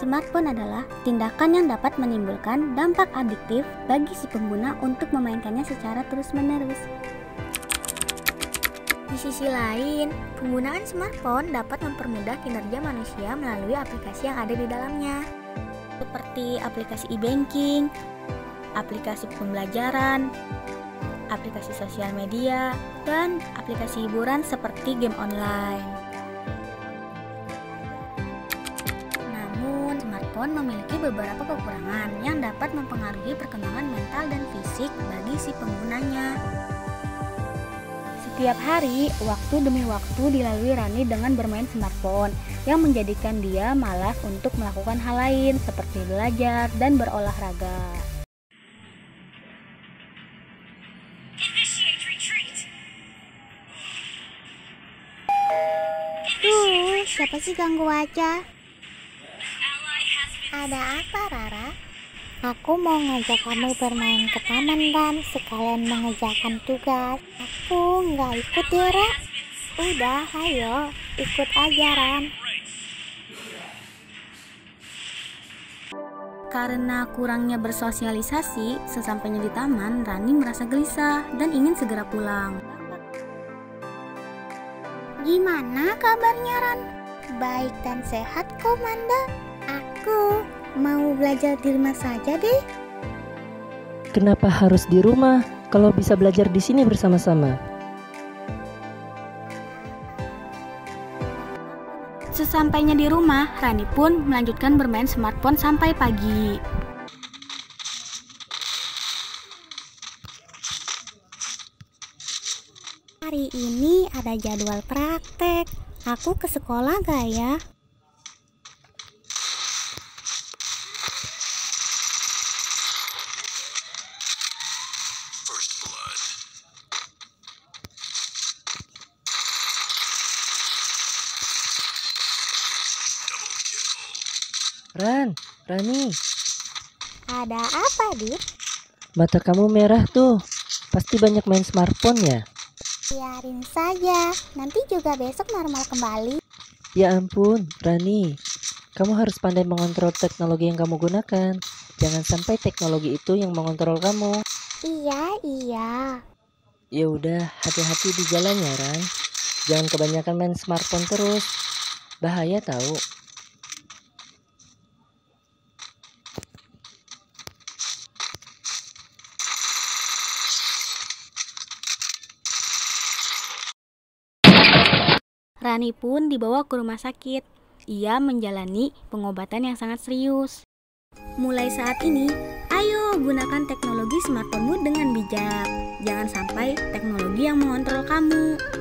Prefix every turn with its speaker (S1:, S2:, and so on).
S1: smartphone adalah tindakan yang dapat menimbulkan dampak adiktif bagi si pengguna untuk memainkannya secara terus-menerus. Di sisi lain, penggunaan smartphone dapat mempermudah kinerja manusia melalui aplikasi yang ada di dalamnya, seperti aplikasi e-banking, aplikasi pembelajaran, aplikasi sosial media, dan aplikasi hiburan seperti game online. Namun, smartphone memiliki beberapa kekurangan yang dapat mempengaruhi perkembangan mental dan fisik bagi si penggunanya. Setiap hari, waktu demi waktu dilalui Rani dengan bermain smartphone yang menjadikan dia malas untuk melakukan hal lain seperti belajar dan berolahraga. Siapa sih ganggu aja? Ada apa, Rara?
S2: Aku mau ngajak kamu bermain ke taman dan sekalian mengerjakan tugas. Aku nggak ikut ya, Ra? Udah, ayo ikut aja, Ran.
S1: Karena kurangnya bersosialisasi, sesampainya di taman, Rani merasa gelisah dan ingin segera pulang.
S2: Gimana kabarnya, Ran? Baik dan sehat kok, Manda? Aku mau belajar di rumah saja deh.
S3: Kenapa harus di rumah kalau bisa belajar di sini bersama-sama?
S1: Sesampainya di rumah, Rani pun melanjutkan bermain smartphone sampai pagi.
S2: Hari ini ada jadwal praktek. Aku ke sekolah gak ya?
S3: Rani,
S2: Ada apa, Dit?
S3: mata kamu merah tuh. Pasti banyak main smartphone ya?
S2: Biarin saja, nanti juga besok normal kembali.
S3: Ya ampun, Rani. Kamu harus pandai mengontrol teknologi yang kamu gunakan. Jangan sampai teknologi itu yang mengontrol kamu.
S2: Iya.
S3: Ya udah, hati-hati di jalan ya, Ran. Jangan kebanyakan main smartphone terus. Bahaya tahu.
S1: Rani pun dibawa ke rumah sakit. Ia menjalani pengobatan yang sangat serius. Mulai saat ini, ayo gunakan teknologi smartphone-mu dengan bijak. Jangan sampai teknologi yang mengontrol kamu.